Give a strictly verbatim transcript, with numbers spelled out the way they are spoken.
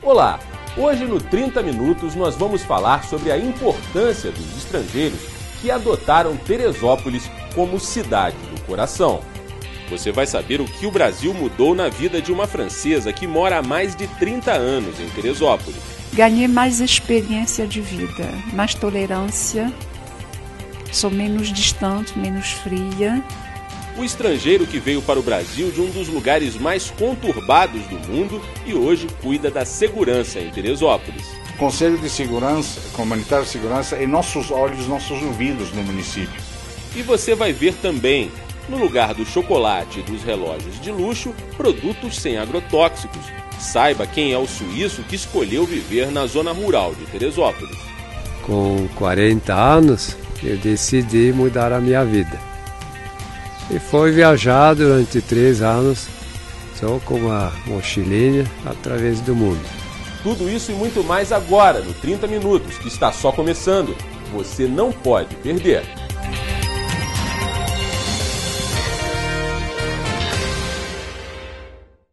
Olá! Hoje no trinta minutos nós vamos falar sobre a importância dos estrangeiros que adotaram Teresópolis como cidade do coração. Você vai saber o que o Brasil mudou na vida de uma francesa que mora há mais de trinta anos em Teresópolis. Ganhei mais experiência de vida, mais tolerância, sou menos distante, menos fria. O estrangeiro que veio para o Brasil de um dos lugares mais conturbados do mundo e hoje cuida da segurança em Teresópolis. Conselho de Segurança, Comunitário de Segurança, é nossos olhos, nossos ouvidos no município. E você vai ver também, no lugar do chocolate e dos relógios de luxo, produtos sem agrotóxicos. Saiba quem é o suíço que escolheu viver na zona rural de Teresópolis. Com quarenta anos, eu decidi mudar a minha vida. E foi viajar durante três anos, só com uma mochilinha, através do mundo. Tudo isso e muito mais agora, no trinta minutos, que está só começando. Você não pode perder.